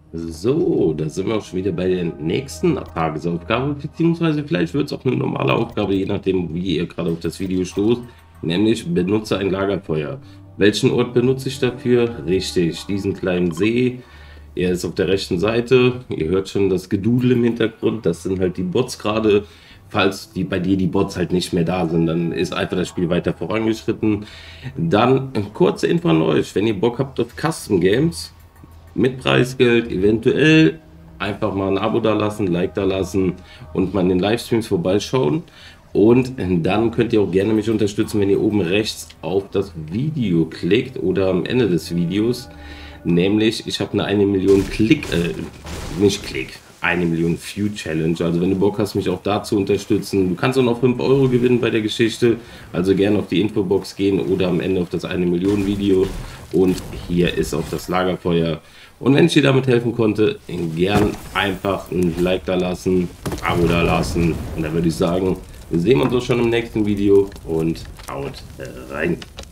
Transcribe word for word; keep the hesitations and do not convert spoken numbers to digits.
So, da sind wir auch schon wieder bei der nächsten Tagesaufgabe, beziehungsweise vielleicht wird es auch eine normale Aufgabe, je nachdem, wie ihr gerade auf das Video stoßt, nämlich benutze ein Lagerfeuer. Welchen Ort benutze ich dafür? Richtig, diesen kleinen See. Er ist auf der rechten Seite. Ihr hört schon das Gedudel im Hintergrund. Das sind halt die Bots gerade. Falls die, bei dir die Bots halt nicht mehr da sind, dann ist einfach das Spiel weiter vorangeschritten. Dann eine kurze Info an euch, wenn ihr Bock habt auf Custom Games, mit Preisgeld, eventuell einfach mal ein Abo da lassen, Like da lassen und mal in den Livestreams vorbeischauen. Und dann könnt ihr auch gerne mich unterstützen, wenn ihr oben rechts auf das Video klickt oder am Ende des Videos. Nämlich, ich habe eine eine Million Klick, äh, nicht Klick, eine Million View Challenge. Also wenn du Bock hast, mich auch da zu unterstützen, du kannst auch noch fünf Euro gewinnen bei der Geschichte. Also gerne auf die Infobox gehen oder am Ende auf das eine Million Video. Und hier ist auch das Lagerfeuer. Und wenn ich dir damit helfen konnte, gern einfach ein Like da lassen, Abo da lassen. Und dann würde ich sagen, wir sehen uns auch schon im nächsten Video und haut rein.